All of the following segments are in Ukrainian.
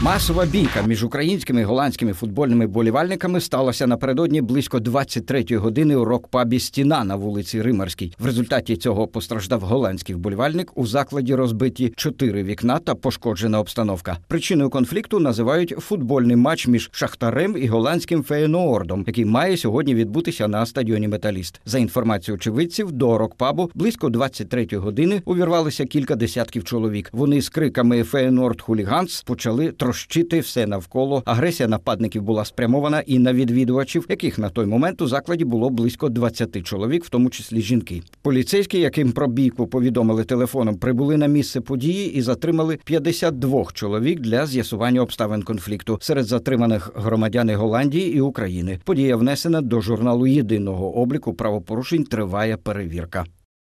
Масова бійка між українськими і голландськими футбольними вболівальниками сталася напередодні близько 23-ї години у рок-пабі «Стіна» на вулиці Римарській. В результаті цього постраждав голландський вболівальник, у закладі розбиті 4 вікна та пошкоджена обстановка. Причиною конфлікту називають футбольний матч між Шахтарем і голландським Фейеноордом, який має сьогодні відбутися на стадіоні «Металіст». За інформацією очевидців, до рок-пабу близько 23-ї години увірвалися кілька десятків чоловік. Вони з криками «Фейеноорд хуліганс» почали трощити все навколо. Агресія нападників була спрямована і на відвідувачів, яких на той момент у закладі було близько 20 чоловік, в тому числі жінки. Поліцейські, яким про бійку повідомили телефоном, прибули на місце події і затримали 52 чоловік для з'ясування обставин конфлікту. Серед затриманих громадяни Голландії і України. Подія внесена до журналу єдиного обліку правопорушень, триває перевірка.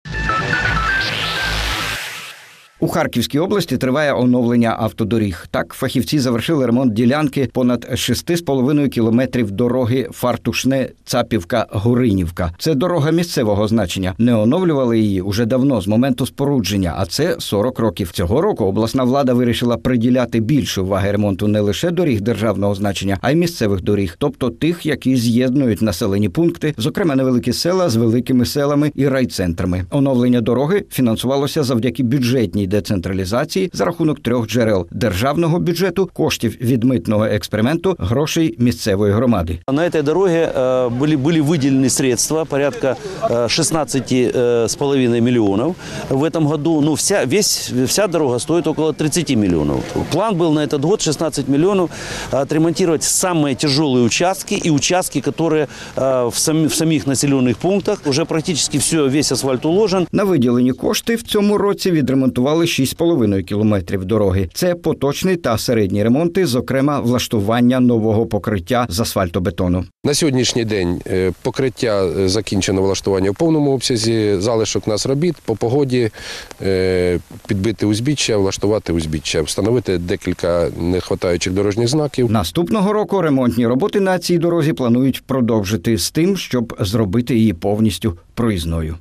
У Харківській області триває оновлення автодоріг. Так, фахівці завершили ремонт ділянки понад 6,5 кілометрів дороги Фартушне-Цапівка-Гуринівка. Це дорога місцевого значення. Не оновлювали її уже давно, з моменту спорудження, а це 40 років. Цього року обласна влада вирішила приділяти більше уваги ремонту не лише доріг державного значення, а й місцевих доріг, тобто тих, які з'єднують населені пункти, зокрема невеликі села з великими селами і райцентрами. Оновлення дороги фінансувалося завдяки бюджетній децентралізації за рахунок 3 джерел – державного бюджету, коштів від митного експерименту, грошей місцевої громади. На цій дорозі були виділені средства, порядка 16,5 мільйонів в цьому році. Вся дорога стоїть около 30 мільйонів. План був на цей рік 16 мільйонів отремонтувати самі тяжелі участки і участки, які в самих населених пунктах вже практично весь асфальт уложен. На виділені кошти в цьому році відремонтували 6,5 кілометрів дороги. Це поточний та середні ремонти, зокрема влаштування нового покриття з асфальтобетону. На сьогоднішній день покриття закінчено влаштування в повному обсязі, залишок нас робіт, по погоді підбити узбіччя, влаштувати узбіччя, встановити декілька нехватаючих дорожніх знаків. Наступного року ремонтні роботи на цій дорозі планують продовжити з тим, щоб зробити її повністю проїзною.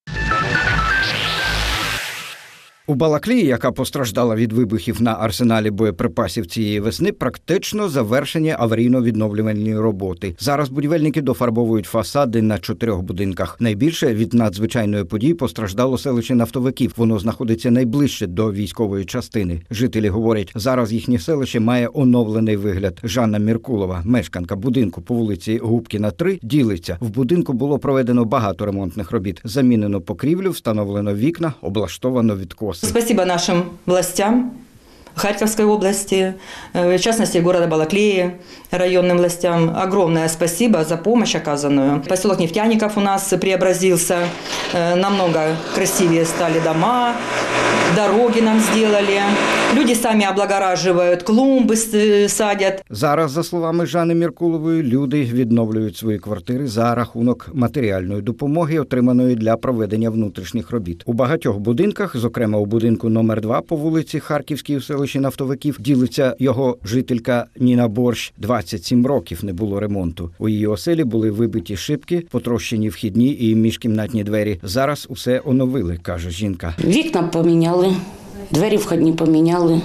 У Балаклії, яка постраждала від вибухів на арсеналі боєприпасів цієї весни, практично завершені аварійно-відновлювальні роботи. Зараз будівельники дофарбовують фасади на 4 будинках. Найбільше від надзвичайної події постраждало селище Нафтовиків. Воно знаходиться найближче до військової частини. Жителі говорять, зараз їхнє селище має оновлений вигляд. Жанна Міркулова, мешканка будинку по вулиці Губкіна, 3, ділиться. В будинку було проведено багато ремонтних робіт. Замінено покрівлю, встановлено вікна, облаштовано відкос. Спасибо нашим властям Харьковской области, в частности города Балаклеи, районным властям. Огромное спасибо за помощь оказанную. Поселок Нефтяников у нас преобразился, намного красивее стали дома, дороги нам сделали. Люди сами облагораживают, клумби садять. Зараз, за словами Жанни Міркулової, люди відновлюють свої квартири за рахунок матеріальної допомоги, отриманої для проведення внутрішніх робіт. У багатьох будинках, зокрема у будинку номер 2 по вулиці Харківській у селищі Нафтовиків, ділиться його жителька Ніна Борщ. 27 років не було ремонту. У її оселі були вибиті шибки, потрощені вхідні і міжкімнатні двері. Зараз усе оновили, каже жінка. Вікна поміняли. Двері входні поміняли,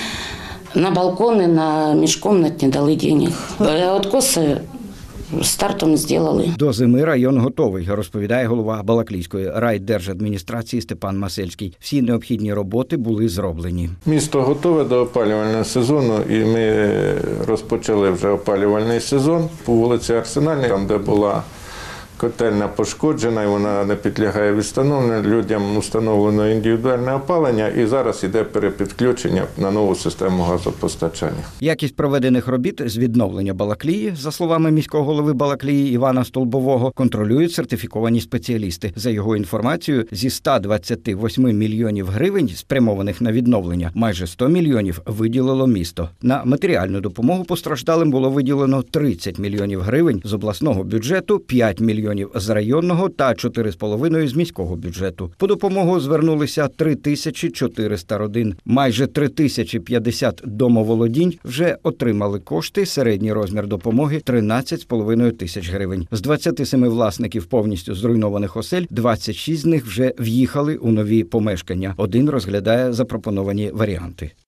на балкони, на міжкомнатні дали денег. Откоси стартом зробили. До зими район готовий, розповідає голова Балаклійської райдержадміністрації Степан Масельський. Всі необхідні роботи були зроблені. Місто готове до опалювального сезону, і ми розпочали вже опалювальний сезон по вулиці Арсенальній, там де була котельня пошкоджена, і вона не підлягає відстановленню. Людям установлено індивідуальне опалення, і зараз йде перепідключення на нову систему газопостачання. Якість проведених робіт з відновлення Балаклії, за словами міського голови Балаклії Івана Столбового, контролюють сертифіковані спеціалісти. За його інформацією, зі 128 мільйонів гривень, спрямованих на відновлення, майже 100 мільйонів виділило місто. На матеріальну допомогу постраждалим було виділено 30 мільйонів гривень з обласного бюджету, 5 мільйонів з районного та 4,5 з міського бюджету. По допомогу звернулися 3400 родин. Майже 3050 домоволодінь вже отримали кошти. Середній розмір допомоги – 13,5 тисяч гривень. З 27 власників повністю зруйнованих осель 26 з них вже в'їхали у нові помешкання. Один розглядає запропоновані варіанти.